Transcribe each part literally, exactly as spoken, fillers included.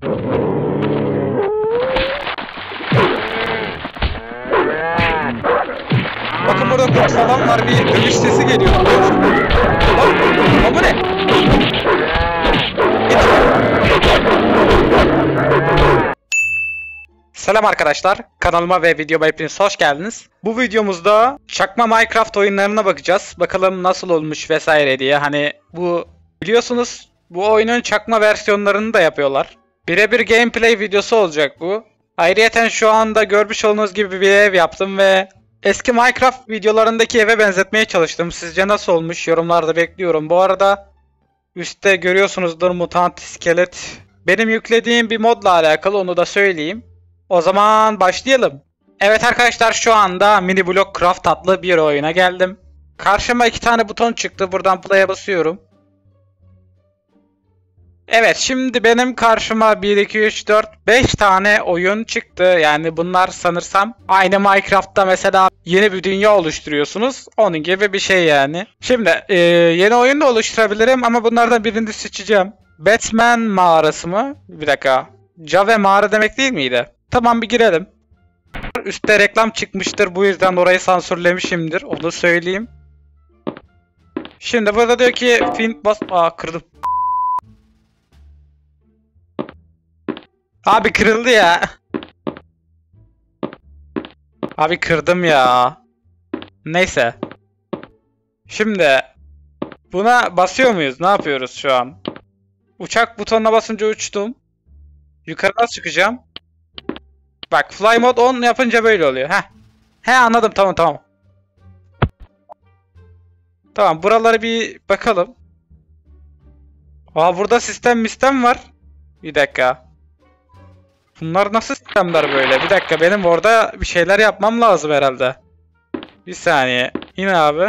Bakın burada kurt falan var, bir dövüş sesi geliyor. Lan, lan bu ne? Selam arkadaşlar, kanalıma ve videoma hepiniz hoş geldiniz. Bu videomuzda çakma Minecraft oyunlarına bakacağız. Bakalım nasıl olmuş vesaire diye. Hani bu biliyorsunuz bu oyunun çakma versiyonlarını da yapıyorlar. Birebir gameplay videosu olacak bu. Ayrıyeten şu anda görmüş olduğunuz gibi bir ev yaptım ve eski Minecraft videolarındaki eve benzetmeye çalıştım. Sizce nasıl olmuş? Yorumlarda bekliyorum. Bu arada üstte görüyorsunuzdur mutant iskelet. Benim yüklediğim bir modla alakalı, onu da söyleyeyim. O zaman başlayalım. Evet arkadaşlar, şu anda Mini Block Craft adlı bir oyuna geldim. Karşıma iki tane buton çıktı. Buradan play'e basıyorum. Evet, şimdi benim karşıma bir, iki, üç, dört, beş tane oyun çıktı. Yani bunlar sanırsam aynı Minecraft'ta mesela yeni bir dünya oluşturuyorsunuz. Onun gibi bir şey yani. Şimdi e, yeni oyun da oluşturabilirim ama bunlardan birini seçeceğim. Batman mağarası mı? Bir dakika. Cave mağara demek değil miydi? Tamam, bir girelim. Üstte reklam çıkmıştır, bu yüzden orayı sansürlemişimdir. Onu söyleyeyim. Şimdi burada diyor ki Find bas... Aa, kırdım. Abi kırıldı ya. Abi kırdım ya. Neyse. Şimdi buna basıyor muyuz? Ne yapıyoruz şu an? Uçak butonuna basınca uçtum. Yukarı nasıl çıkacağım? Bak, fly mode on yapınca böyle oluyor. Heh. He, anladım, tamam tamam. Tamam, buraları bir bakalım. Aa, burada sistem mistem var. Bir dakika. Bunlar nasıl sistemler böyle? Bir dakika, benim orada bir şeyler yapmam lazım herhalde. Bir saniye. İn abi.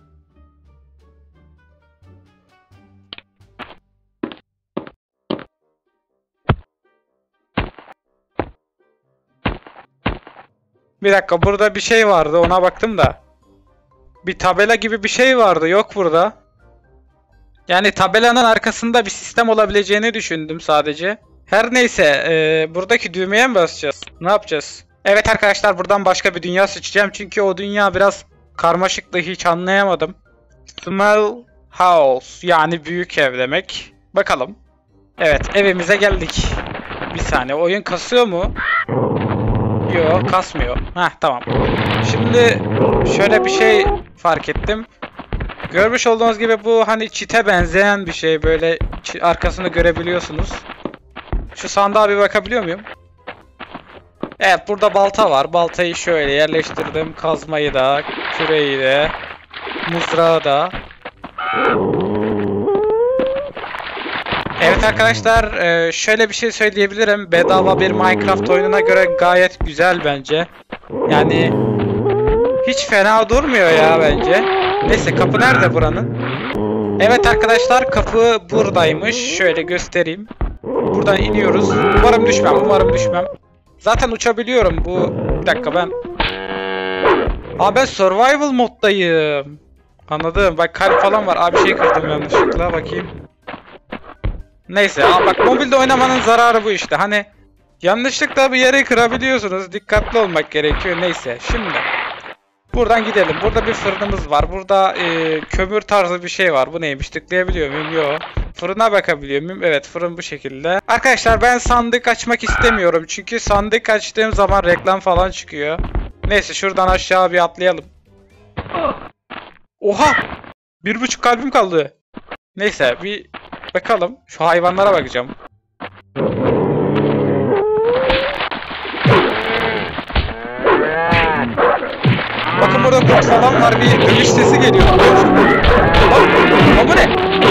Bir dakika, burada bir şey vardı, ona baktım da. Bir tabela gibi bir şey vardı, yok burada. Yani tabelanın arkasında bir sistem olabileceğini düşündüm sadece. Her neyse, e, buradaki düğmeye mi basacağız? Ne yapacağız? Evet arkadaşlar, buradan başka bir dünya seçeceğim. Çünkü o dünya biraz karmaşıktı, hiç anlayamadım. Small house, yani büyük ev demek. Bakalım. Evet, evimize geldik. Bir saniye, oyun kasıyor mu? Yok, kasmıyor. Heh, tamam. Şimdi şöyle bir şey fark ettim. Görmüş olduğunuz gibi bu hani çite benzeyen bir şey, böyle arkasını görebiliyorsunuz. Şu sandığa bir bakabiliyor muyum? Evet, burada balta var. Baltayı şöyle yerleştirdim. Kazmayı da, küreği de, mızrağı da. Evet arkadaşlar, şöyle bir şey söyleyebilirim. Bedava bir Minecraft oyununa göre gayet güzel bence. Yani hiç fena durmuyor ya bence. Neyse, kapı nerede buranın? Evet arkadaşlar, kapı buradaymış. Şöyle göstereyim. Buradan iniyoruz. Umarım düşmem, umarım düşmem. Zaten uçabiliyorum bu. Bir dakika, ben... Aa, ben survival moddayım. Anladım. Bak, kalp falan var. Abi şey kırdım yanlışlıkla, bakayım. Neyse, aa, bak, mobilde oynamanın zararı bu işte. Hani yanlışlıkla bir yere kırabiliyorsunuz. Dikkatli olmak gerekiyor. Neyse, şimdi buradan gidelim. Burada bir fırınımız var. Burada e, kömür tarzı bir şey var. Bu neymiş? Tıklayabiliyor muyum? Yok. Fırına bakabiliyor muyum? Evet, fırın bu şekilde. Arkadaşlar, ben sandık açmak istemiyorum. Çünkü sandık açtığım zaman reklam falan çıkıyor. Neyse, şuradan aşağı bir atlayalım. Oha! Bir buçuk kalbim kaldı. Neyse, bir bakalım. Şu hayvanlara bakacağım. Bakın burada kurt falan var, bir dövüş sesi geliyor. Lan, lan bu ne?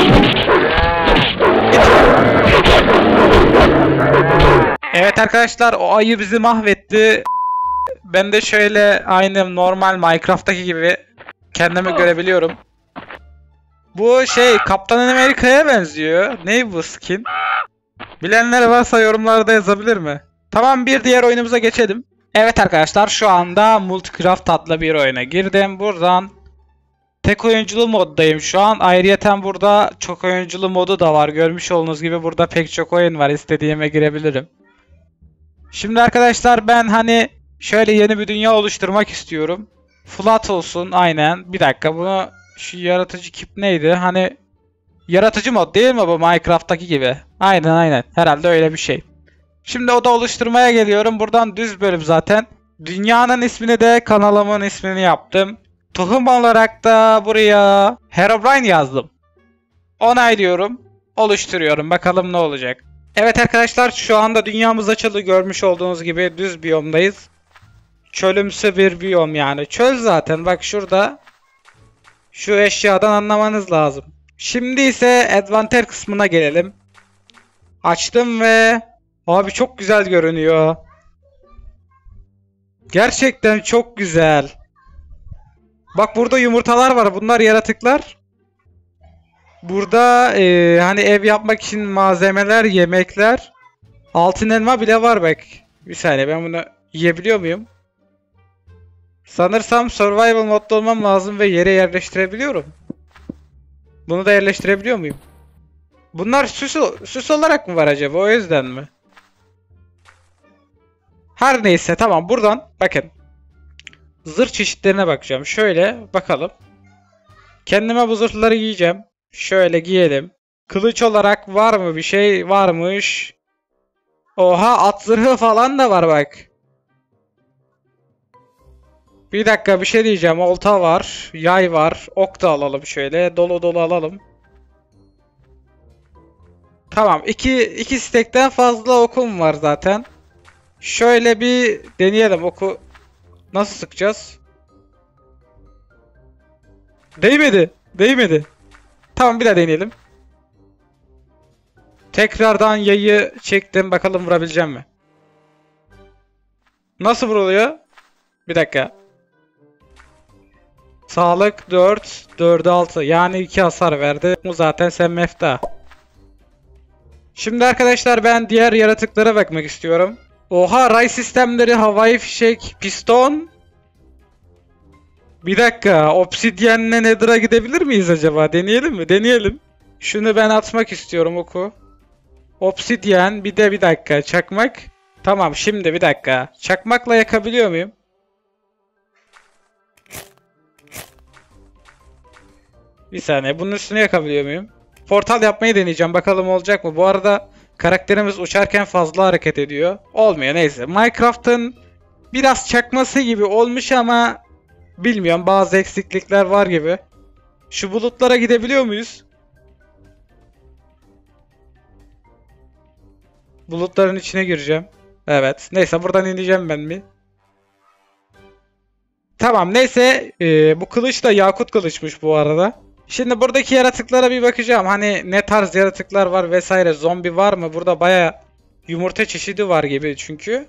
Evet arkadaşlar, o ayı bizi mahvetti. Ben de şöyle aynı normal Minecraft'taki gibi kendimi görebiliyorum. Bu şey Kaptan Amerika'ya benziyor. Ne bu skin? Bilenler varsa yorumlarda yazabilir mi? Tamam, bir diğer oyunumuza geçelim. Evet arkadaşlar, şu anda Multicraft adlı bir oyuna girdim. Buradan tek oyunculu moddayım şu an. Ayrıyeten burada çok oyunculu modu da var. Görmüş olduğunuz gibi burada pek çok oyun var. İstediğime girebilirim. Şimdi arkadaşlar ben hani şöyle yeni bir dünya oluşturmak istiyorum. Flat olsun aynen. Bir dakika bunu şu yaratıcı kip neydi? Hani yaratıcı mod değil mi bu Minecraft'taki gibi? Aynen aynen. Herhalde öyle bir şey. Şimdi oda oluşturmaya geliyorum. Buradan düz bölüm zaten. Dünyanın ismini de kanalımın ismini yaptım. Tohum olarak da buraya Herobrine yazdım. Onaylıyorum. Oluşturuyorum. Bakalım ne olacak. Evet arkadaşlar şu anda dünyamız açıldı. Görmüş olduğunuz gibi düz biyomdayız. Çölümsü bir biyom yani. Çöl zaten. Bak şurada. Şu eşyadan anlamanız lazım. Şimdi ise Adventure kısmına gelelim. Açtım ve abi çok güzel görünüyor. Gerçekten çok güzel. Bak burada yumurtalar var. Bunlar yaratıklar. Burada e, hani ev yapmak için malzemeler, yemekler. Altın elma bile var bak. Bir saniye ben bunu yiyebiliyor muyum? Sanırsam survival modda olmam lazım ve yere yerleştirebiliyorum. Bunu da yerleştirebiliyor muyum? Bunlar süs, süs olarak mı var acaba? O yüzden mi? Her neyse tamam buradan bakın. Zırh çeşitlerine bakacağım. Şöyle bakalım. Kendime bu zırhları giyeceğim. Şöyle giyelim. Kılıç olarak var mı bir şey? Varmış. Oha at zırhı falan da var bak. Bir dakika bir şey diyeceğim. Olta var. Yay var. Ok da alalım şöyle. Dolu dolu alalım. Tamam. iki, iki stekten fazla okum var zaten. Şöyle bir deneyelim oku. Nasıl sıkacağız? Değmedi. Değmedi. Tamam bir daha deneyelim. Tekrardan yayı çektim. Bakalım vurabileceğim mi? Nasıl vuruluyor? Bir dakika. Sağlık dört. dörde altı. Yani iki hasar verdi. Bu zaten sen mefta. Şimdi arkadaşlar ben diğer yaratıklara bakmak istiyorum. Oha ray sistemleri, havai fişek, piston. Bir dakika. Obsidyenle Nether'a gidebilir miyiz acaba? Deneyelim mi? Deneyelim. Şunu ben atmak istiyorum oku. Obsidyen bir de bir dakika. Çakmak. Tamam şimdi bir dakika. Çakmakla yakabiliyor muyum? Bir saniye. Bunun üstüne yakabiliyor muyum? Portal yapmayı deneyeceğim. Bakalım olacak mı? Bu arada karakterimiz uçarken fazla hareket ediyor. Olmuyor neyse. Minecraft'ın biraz çakması gibi olmuş ama bilmiyorum. Bazı eksiklikler var gibi. Şu bulutlara gidebiliyor muyuz? Bulutların içine gireceğim. Evet. Neyse buradan ineceğim ben mi? Tamam neyse. Ee, bu kılıç da yakut kılıçmış bu arada. Şimdi buradaki yaratıklara bir bakacağım. Hani ne tarz yaratıklar var vesaire. Zombi var mı? Burada baya yumurta çeşidi var gibi çünkü.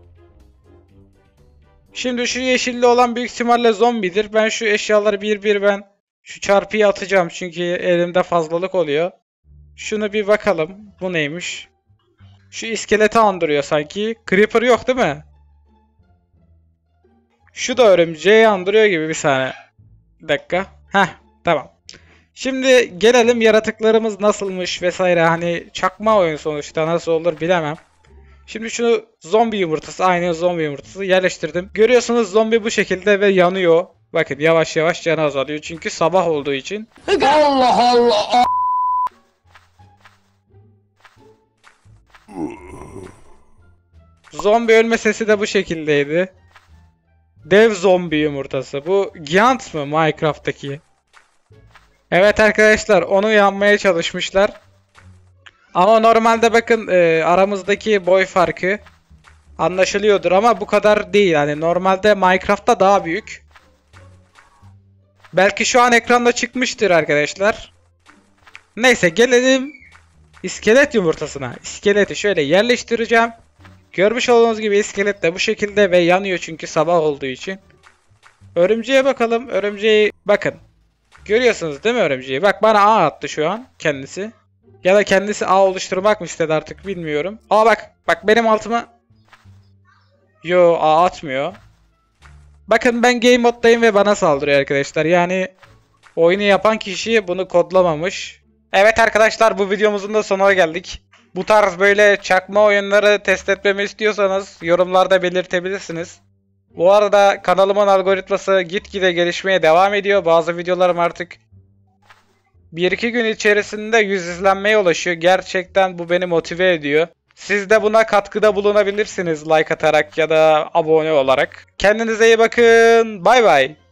Şimdi şu yeşilli olan büyük ihtimalle zombidir. Ben şu eşyaları bir bir ben şu çarpıyı atacağım. Çünkü elimde fazlalık oluyor. Şunu bir bakalım. Bu neymiş? Şu iskeleti andırıyor sanki. Creeper yok değil mi? Şu da örümceği andırıyor gibi bir saniye. Bir dakika. Heh tamam. Şimdi gelelim yaratıklarımız nasılmış vesaire. Hani çakma oyun sonuçta nasıl olur bilemem. Şimdi şunu zombi yumurtası, aynı zombi yumurtası yerleştirdim. Görüyorsunuz zombi bu şekilde ve yanıyor. Bakın yavaş yavaş canı azalıyor çünkü sabah olduğu için. Allah Allah. Zombi ölme sesi de bu şekildeydi. Dev zombi yumurtası. Bu Giant mı Minecraft'taki? Evet arkadaşlar onu yanmaya çalışmışlar. Ama normalde bakın e, aramızdaki boy farkı anlaşılıyordur ama bu kadar değil. Yani normalde Minecraft'ta daha büyük. Belki şu an ekranda çıkmıştır arkadaşlar. Neyse gelelim iskelet yumurtasına. İskeleti şöyle yerleştireceğim. Görmüş olduğunuz gibi iskelet de bu şekilde ve yanıyor çünkü sabah olduğu için. Örümceğe bakalım. Örümceği bakın. Görüyorsunuz değil mi örümceği? Bak bana ağ attı şu an kendisi. Ya da kendisi ağ oluşturmak mı istedi artık bilmiyorum. Aa bak. Bak benim altıma. Yo ağ atmıyor. Bakın ben game moddayım ve bana saldırıyor arkadaşlar. Yani Oyunu yapan kişi bunu kodlamamış. Evet arkadaşlar, bu videomuzun da sonuna geldik. Bu tarz böyle çakma oyunları test etmemi istiyorsanız yorumlarda belirtebilirsiniz. Bu arada kanalımın algoritması gitgide gelişmeye devam ediyor. Bazı videolarım artık bir iki gün içerisinde yüz izlenmeye ulaşıyor. Gerçekten bu beni motive ediyor. Siz de buna katkıda bulunabilirsiniz like atarak ya da abone olarak. Kendinize iyi bakın. Bay bay.